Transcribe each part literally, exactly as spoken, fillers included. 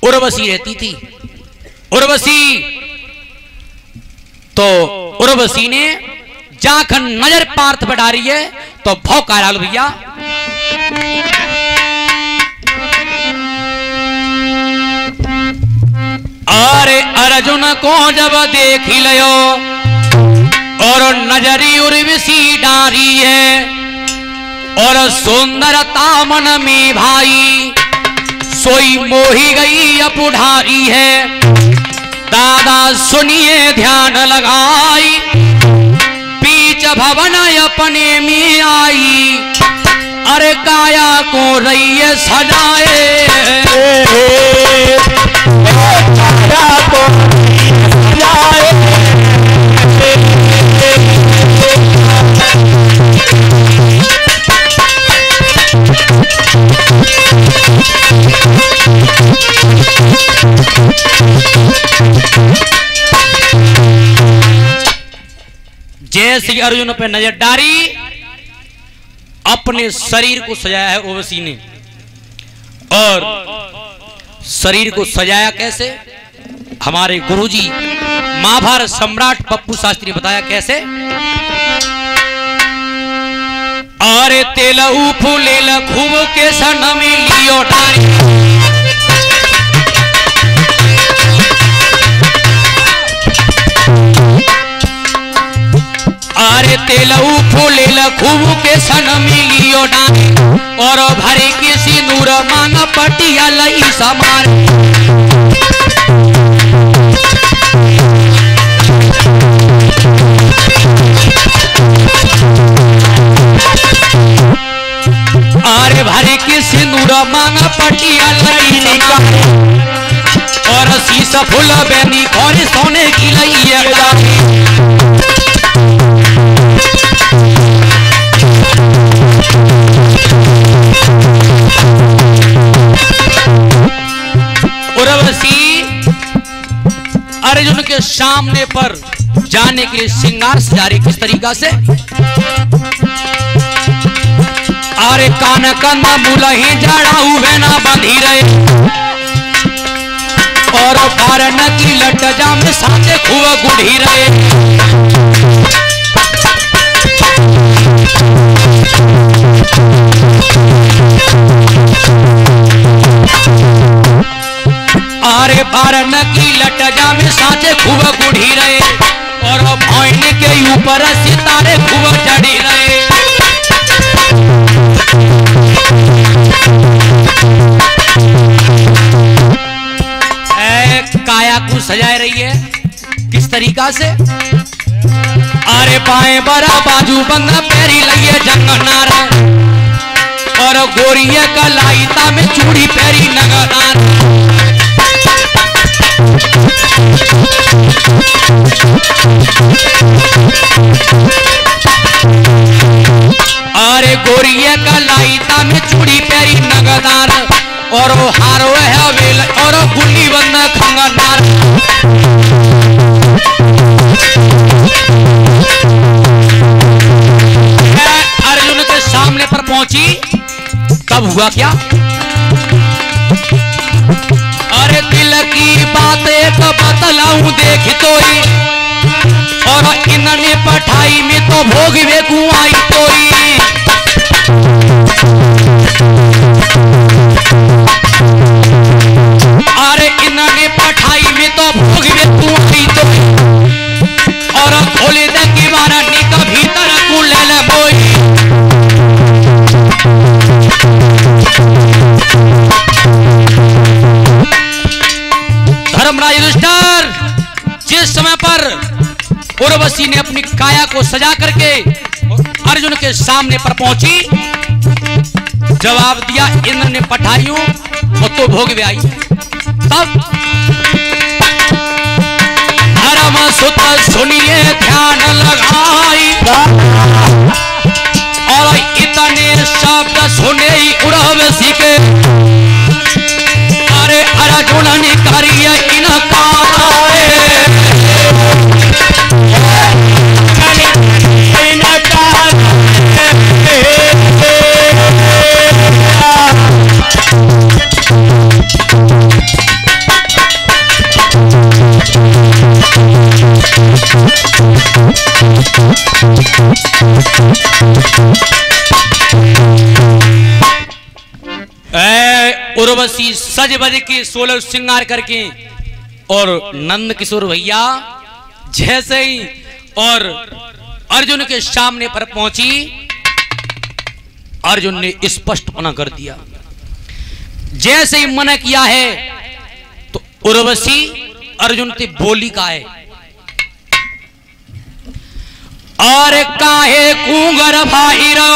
उर्वशी रहती थी। उर्वशी तो उर्वशी ने जाखन नजर पार्थ पर डाली है तो भौंका डाल भैया। अरे अर्जुन को जब देख लियो और नजरी उर्वशी डारी है और सुंदरता मन में भाई सोई मोही गई अपुढ़ारी है। दादा सुनिए ध्यान लगाई बीच भवन अपने में आई। अरे काया को रही सजाए काया को सजाए जैसे अर्जुन पे नजर डारी अपने शरीर को सजाया है उर्वशी ने। और शरीर को सजाया कैसे? हमारे गुरुजी महाभारत सम्राट पप्पू शास्त्री ने बताया कैसे। अरे तेलऊ फूलेल खूब के सन में लियो डारी। अरे तेलऊ फूलेल खूब के सन में लियो डारी और भरे के सिंदूर मांग पटिया लई समार। अरे भरे के सिंदूर मांग पटिया लई समार और शीशा फूल बेनी और सोने की लई उर्वशी अर्जुन के सामने पर जाने के लिए श्रृंगार सजा रही। किस तरीका से? अरे कान कंधा मुलही जड़ा हुए ना बंधी रहे और कारण की लट जाम साथे खूब गुढ़ी रहे। अरे बारन की लट जाम साथे खूब गुढ़ी रहे और भौन के ऊपर सितारे खूब चढ़ी रहे। काया को सजाए रही है। किस तरीका से? अरे बाएं बरा बाजू बंदा पैरी लगे जंगनार और गोरिया का लाइता में चूड़ी पैरी नगनार। अरे गोरिया का लाइता में चूड़ी पैरी नगनार और हारो है वेल और गुल्ली बंद खंगनार। अर्जुन के सामने पर पहुंची तब हुआ क्या? अरे दिल की बात एक बतलाऊं देख तोई और इन्होंने पठाई में तो भोग वे कुआई तोई। अरे इन्होंने पठाई में तो भोग वे कुआई तोई और खोले दे की बारा निका भीतर को ले ले बोई। धर्मराज युधिष्ठिर जिस समय पर उर्वशी ने अपनी काया को सजा करके अर्जुन के सामने पर पहुंची जवाब दिया इंद्र ने पठाइयों और तो भोग में आई। तब धर्म सुत सुनिए ध्यान लगाई और इतने शब्द सुने ही उर्वशी के। अरे अर्जुन ने करिए इनकार उर्वशी सज बज के सोलह श्रृंगार करके और नंद किशोर भैया जैसे ही और अर्जुन के सामने पर पहुंची, अर्जुन ने स्पष्ट मना कर दिया। जैसे ही मना किया है तो उर्वशी अर्जुन से बोली का है, और काहे कूंगर भाई रो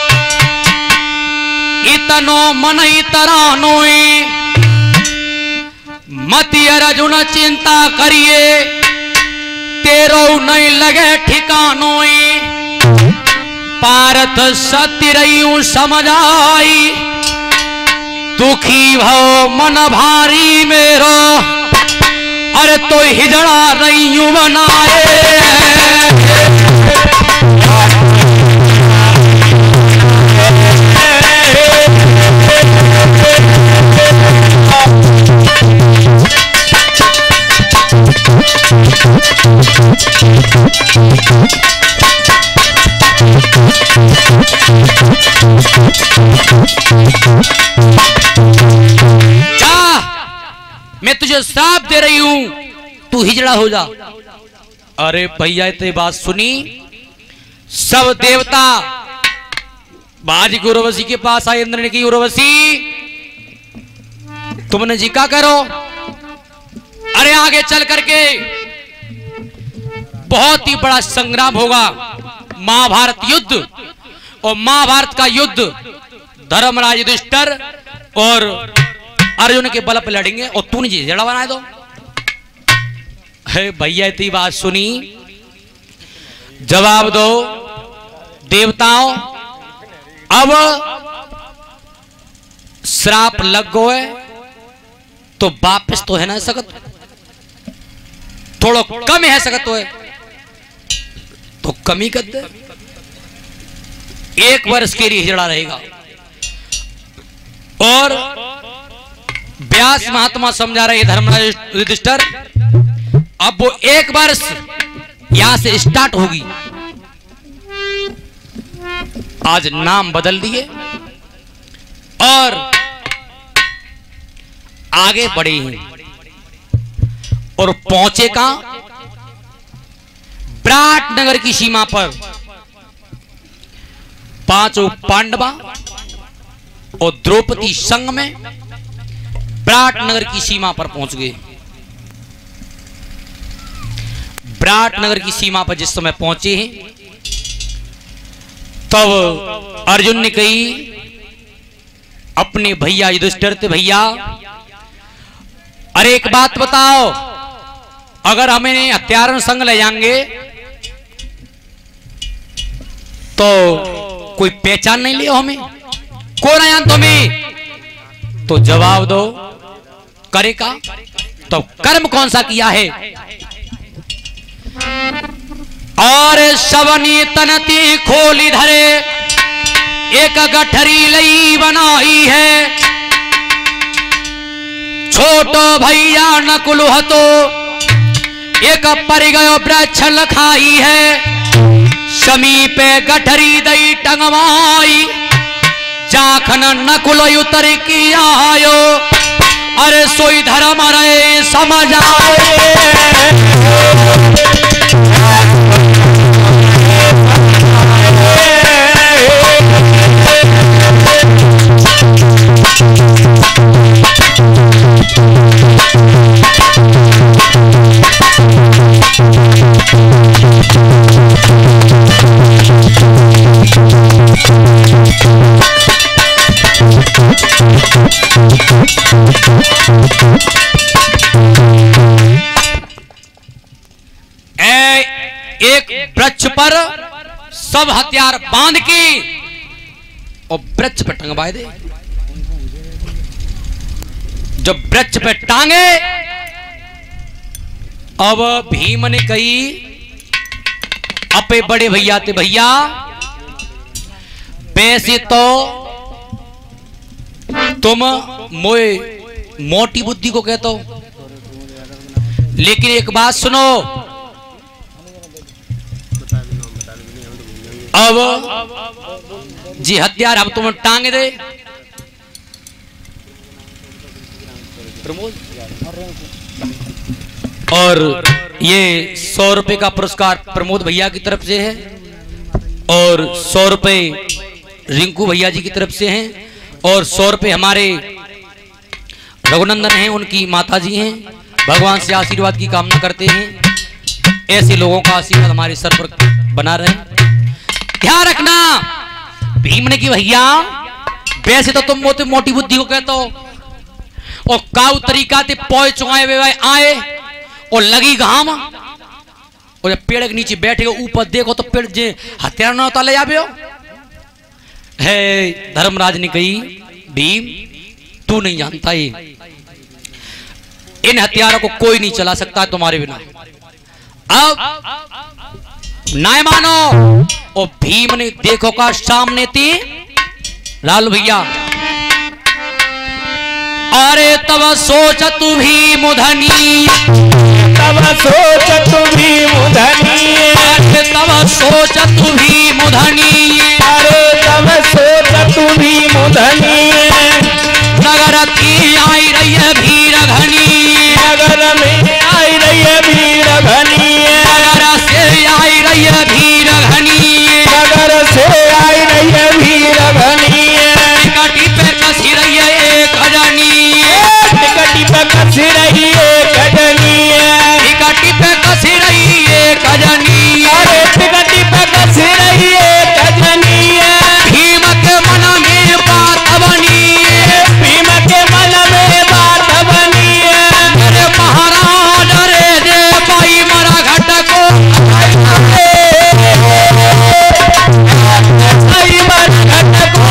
इतनो मन तरानोई, मति अर्जुन चिंता करिए तेरो नहीं लगे ठिकानोई, पारत सत्य रही समझ आई, दुखी भव मन भारी मेरो, अरे तो हिजड़ा रही बनाए। जा, मैं तुझे श्राप दे रही हूं, तू हिजड़ा हो जा। अरे भैया इतनी बात सुनी, सब देवता बाजी की उर्वशी के पास आए। इंद्र ने की, उर्वशी तुमने जी क्या करो, अरे आगे चल करके बहुत ही बड़ा संग्राम होगा, महाभारत युद्ध, और महाभारत का युद्ध धर्मराज युधिष्ठिर और अर्जुन के बल पर लड़ेंगे, और तूने जी जड़ा बना दो। भैया इतनी बात सुनी, जवाब दो देवताओं, अब श्राप लग गो है तो वापस तो है ना सकत, थोड़ा कम है सकत तो है तो कमी कर दे, एक वर्ष के लिए हिजड़ा रहेगा। और व्यास महात्मा समझा रहे धर्मराज युधिष्ठिर, अब वो एक वर्ष यहां से स्टार्ट होगी। आज नाम बदल दिए और आगे बढ़े हैं और पहुंचे कहां, विराट नगर की सीमा पर। पांचों पांडवा और द्रौपदी संग में विराट नगर की सीमा पर पहुंच गए। विराट नगर की सीमा पर जिस समय पहुंचे हैं तब अर्जुन ने कही अपने भैया युधिष्ठिर से, भैया अरे एक बात बताओ, अगर हमें हत्यारों संग ले जाएंगे तो कोई पहचान नहीं लियो हमें, कौन आया तुम्हें, तो जवाब दो करेगा तो कर्म कौन सा किया है। और सबनी तनती खोली धरे एक गठरी लई बनाई है, छोटो भैया नकुल हतो एक पर गयो वृक्ष लखाई है, समीपे गठरी दई टंगवाई, जाखन नकुल उतर की आयो, अरे सोई धर्म रे समझ आए। एक वृक्ष पर सब हथियार बांध के और वृक्ष पर टंगवा दे। जब वृक्ष पे टांगे, अब भीम ने कही अपे बड़े भैया थे, भैया वैसे तो तुम मोए मोटी बुद्धि को कहते हो, लेकिन एक बात सुनो, अब जी हथियार अब तुम्हें टांग दे। और ये सौ रुपए का पुरस्कार प्रमोद भैया की तरफ से है और सौ रुपए रिंकू भैया जी की तरफ से हैं और सौ रुपए हमारे रघुनंदन हैं, उनकी माता जी हैं। भगवान से आशीर्वाद की कामना करते हैं, ऐसे लोगों का आशीर्वाद हमारे सर पर बना रहे। ध्यान रखना भीम ने की भैया वैसे तो तुम मोटी मोटी बुद्धि को कहते हो और काउ तरीका ते पौए चुआए वे आए और लगी घाम और जब पेड़ के नीचे बैठेगा ऊपर देखो तो पेड़ जे हथियार न उतार ले जाबे हो। है धर्मराज ने कही भीम तू नहीं जानता ये इन हथियारों को कोई नहीं चला सकता है तुम्हारे बिना। अब ना मानो और भीम ने देखो का सामने थी लाल भैया। अरे तब सोच तू भी मुधनी, तब सोच तू भी मुधनी, अरे तब सोच तू भी मुधनी, अरे तब सोच तू भी मुधनी। नगर की आई रही है भीड़ घनी, नगर में आई रही है भीड़ घनी, नगर से आई रही है भीड़ घनी, नगर से आई रही है भीड़ घनी। टिकटी पे कसी रही है एक अजनी, टिकटी पे कसी रही है कजनी, टिकटी पे कसी रही है कजनी, अरे टिकटी पे कसी रही है कजनी। भीम के मन में बात बनी, भीम के मन में बात बनी, अरे महाराज रे दे पाई मरा घट को आई मर घट को।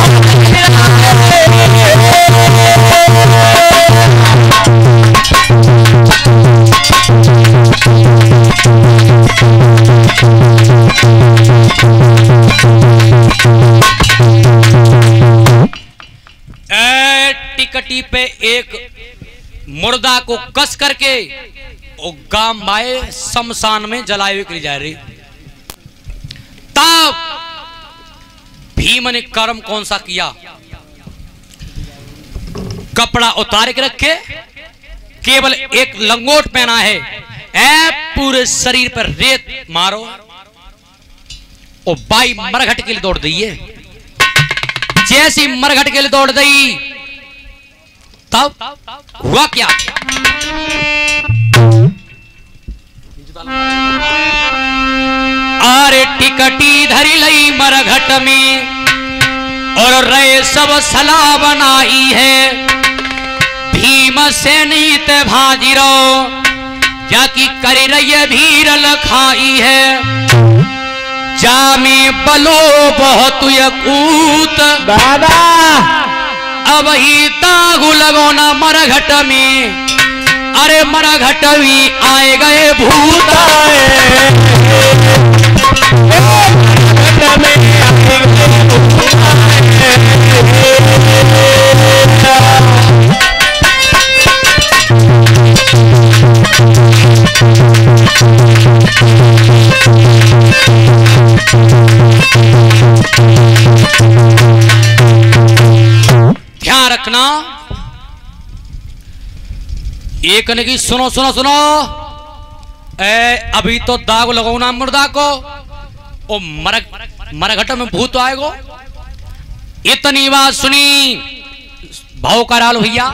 टिकटी पे एक मुर्दा को कस करके और गांव माए शमशान में जलाए हुए के लिए जा रही। तब भीम ने कर्म कौन सा किया, कपड़ा उतार के रखे, केवल एक लंगोट पहना है, ऐ पूरे शरीर पर रेत मारो और बाई मरघट के लिए दौड़ दी है। जैसी मरघट के लिए दौड़ गई तब हुआ क्या, अरे टिकटी धरी लई मरघट में और रे सब सलाह बनाई है। भीम से नीत भाजीरो जाकी कर रही भीड़ लखाई है। जामी बलो बहुत यकूत दादा अब ही तागु लगोना मरघट में, अरे मरघट भी आए गए भूत मरघट में आए गए ध्यान रखना। एक ने की सुनो सुनो सुनो, ए अभी तो दाग लगाओ ना मुर्दा को ओ मरघ मरघट में भूत आएगो। इतनी बात सुनी भाव कराल भैया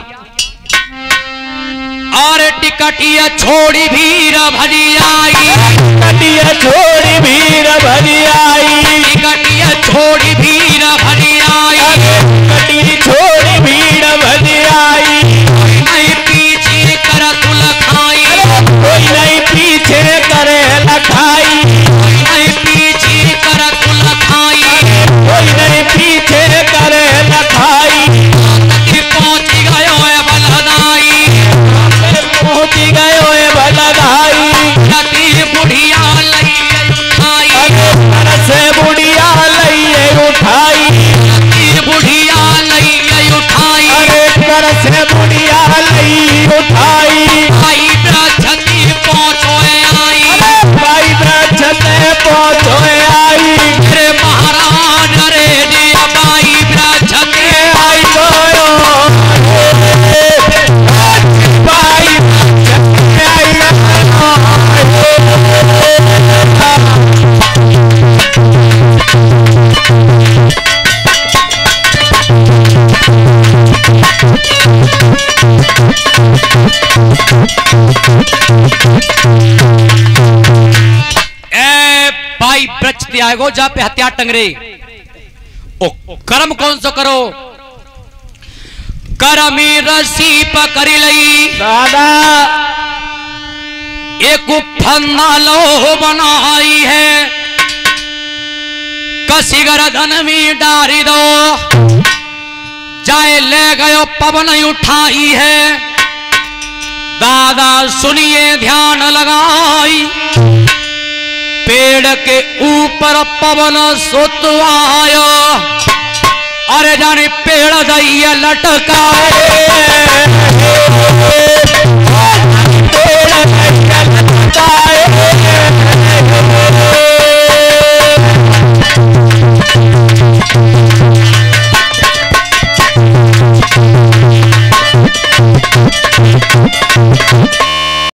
और टिकटिया छोड़ी भीड़ भरी आई, टिकटिया छोड़ी भीड़ भरी आई, टिकटिया छोड़ी भीड़ भरी आई, टिकटी छोड़ी भीड़ भरी आई। नहीं पीछे कर तू लखाई, कोई नहीं पीछे करे लखाई, नहीं पीछे कर तू लखाई, कोई नहीं पीछे करे लखाई। पहुंच गयो है बलदाई, पहुंच गयो है बलदाई, नदी बुढ़िया लई उठाई, से बुढ़िया लई उठाई, नदी बुढ़िया लई उठाई, अरे कर से ए भाई वृक्ष त्यागो जा पे हत्या टंगरे ओ कर्म कौन सो करो करमी रसी पकड़ी लई दादा एक फन्ना लो बनाई है कसी गर्दन में डारी दो जाए ले गयो पवन उठाई है दादा सुनिए ध्यान लगाई पेड़ के ऊपर पवन सुत आयो अरे जाने पेड़ दैया लटकाए